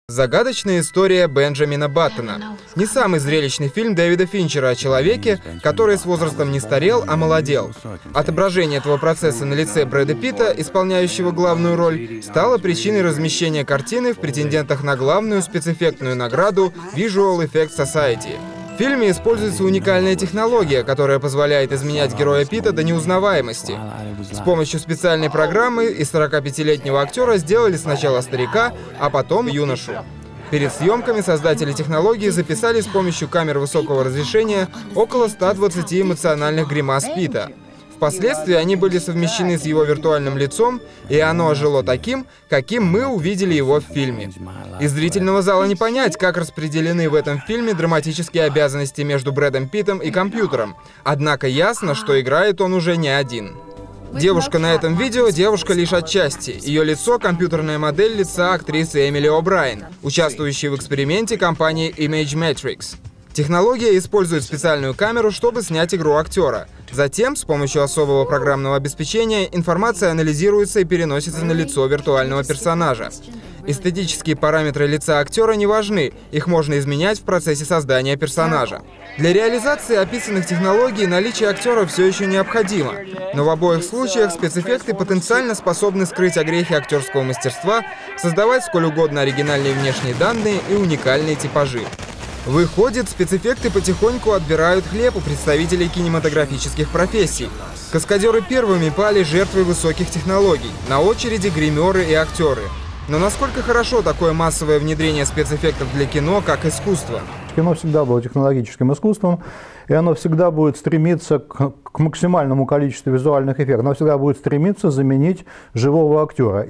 Загадочная история Бенджамина Баттона. Не самый зрелищный фильм Дэвида Финчера о человеке, который с возрастом не старел, а молодел. Отображение этого процесса на лице Брэда Питта, исполняющего главную роль, стало причиной размещения картины в претендентах на главную спецэффектную награду Visual Effects Society. В фильме используется уникальная технология, которая позволяет изменять героя Питта до неузнаваемости. С помощью специальной программы из 45-летнего актера сделали сначала старика, а потом юношу. Перед съемками создатели технологии записали с помощью камер высокого разрешения около 120 эмоциональных гримас Питта. Впоследствии они были совмещены с его виртуальным лицом, и оно ожило таким, каким мы увидели его в фильме. Из зрительного зала не понять, как распределены в этом фильме драматические обязанности между Брэдом Питтом и компьютером. Однако ясно, что играет он уже не один. Девушка на этом видео — девушка лишь отчасти. Ее лицо — компьютерная модель лица актрисы Эмили О'Брайен, участвующей в эксперименте компании Image Matrix. Технология использует специальную камеру, чтобы снять игру актера. Затем, с помощью особого программного обеспечения, информация анализируется и переносится на лицо виртуального персонажа. Эстетические параметры лица актера не важны, их можно изменять в процессе создания персонажа. Для реализации описанных технологий наличие актера все еще необходимо, но в обоих случаях спецэффекты потенциально способны скрыть огрехи актерского мастерства, создавать сколь угодно оригинальные внешние данные и уникальные типажи. Выходит, спецэффекты потихоньку отбирают хлеб у представителей кинематографических профессий. Каскадеры первыми пали жертвой высоких технологий, на очереди гримеры и актеры. Но насколько хорошо такое массовое внедрение спецэффектов для кино как искусство? Кино всегда было технологическим искусством, и оно всегда будет стремиться к максимальному количеству визуальных эффектов. Оно всегда будет стремиться заменить живого актера.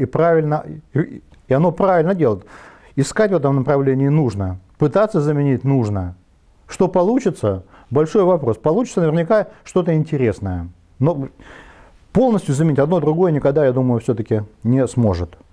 И оно правильно делает. Искать в этом направлении нужно. Пытаться заменить нужно. Что получится? Большой вопрос. Получится наверняка что-то интересное. Но полностью заменить одно другое никогда, я думаю, все-таки не сможет.